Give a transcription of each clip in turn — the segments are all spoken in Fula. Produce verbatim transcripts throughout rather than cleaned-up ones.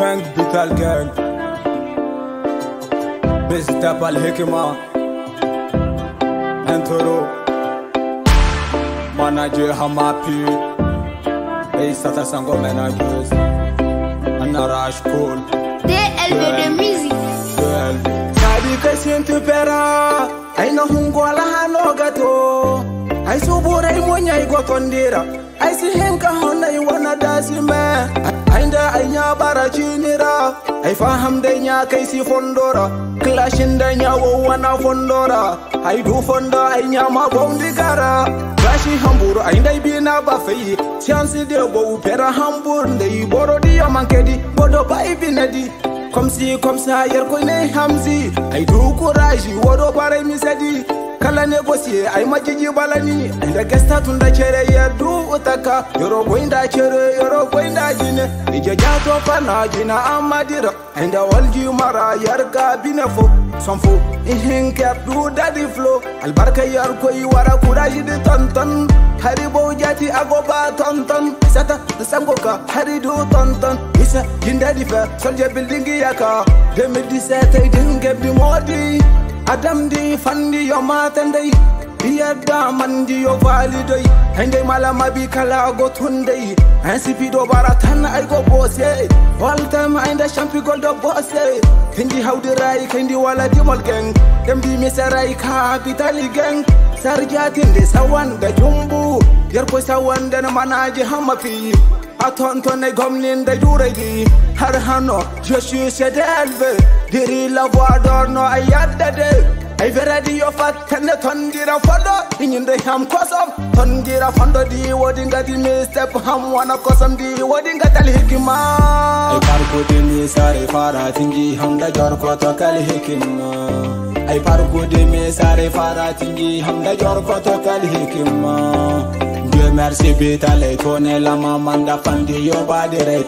gang Vital gang Bestap al-Hikma Entoro Manager Hamapi Hey Sata Sango managers Anarash Kool D L B de musique D L B Sabi kasin tu pera Ay no hungola hano gato Ay subura imonya igotondira Ay si henka hona iwana dasime Ay nda ay nya barachinira Ay faham de nya kai si fondora Clashin da nya wo wana fondora Ay du fonda ay nya ma bondi gara Gashi hamburu ay ndai bina ba fayi Chance de go pera hambur ndai boro di amankedi bodo ba ibinedi Comme si comme ça yer ko ne hamzi ay du courage wodo bare mi sedi kala négocier ay majiji balani ay da gesta tunda chere yer du utaka yoro boinda chere yoro boinda jine ije jato pana jina amadira ay da walji mara yar ga binefo sonfo ihin ker du dadi flow albarka yar ko yi wara courage de tonton haribo jati agoba tonton sata sangoka haridu tonton isa jinda di fa soldier building yaka deux mille dix-sept ay dingue bi modi Adam di fandi yo matandai Biyada mandi yo validai Hende malama bi kala go tundai Hansi pido baratan ay go bosse All time ainda champi gold of bosse Hindi hawdi rai kendi wala di mol gang Dem di miserai kapitali gang Sarjatin de sawan da jumbu Yer ko sawan da manaji hamafi Atonton ay gomlin da juregi Har hano je suis chez D L B Diri la voix d'or no ay yaddade ay veradi yo fat tenne tondira fondo inyinde ham kosom tondira fondo di wodi ngati mi step ham wana kosom di wodi ngatal hikima ay parko de mi sare fara tingi ham da jor ko to kal hikima ay parko de mi sare fara tingi ham da jor ko to kal hikima Dieu merci bitale tone la mamanda fandi yo badire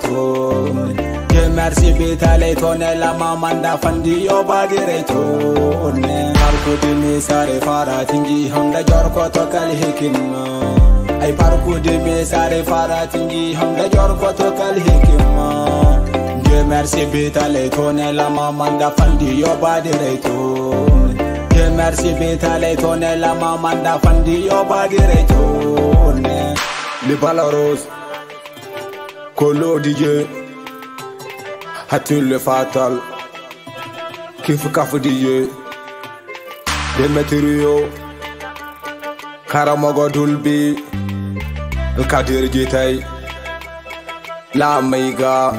to Dieu merci bitale tone la mamanda fandi yo badire to ne parko de mi sare fara tingi hamda jor ko to kal hikima ay parko de mi sare fara tingi hamda jor ko to kal hikima Dieu merci bitale tone la mamanda fandi yo badire to Dieu merci bitale tone la mamanda fandi yo badire to ne le balaros Kolo D J Hatul le fatal Kifu kafu D J Demeterio Karamogo Dulbi El Kadir Jitay La Maiga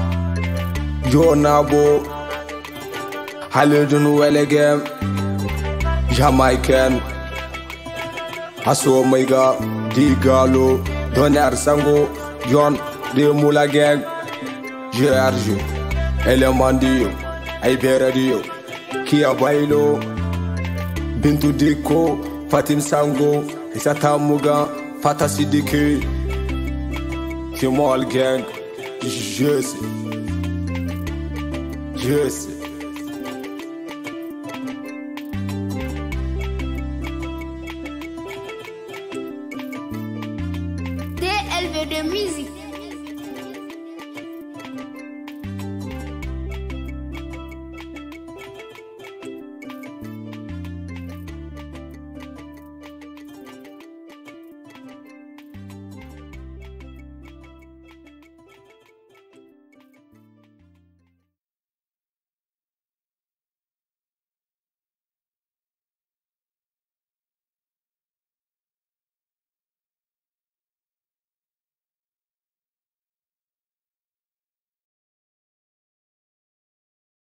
Jonabo Halidun Welegem Jamaican Aso Maiga Digalo Donar Sango John De Mula Gang G R G Elemandio Aiberadio Kia Bailo Bintu Diko Fatim Sango Isata Muga Fata Sidiki Kimal Gang Jesse Jesse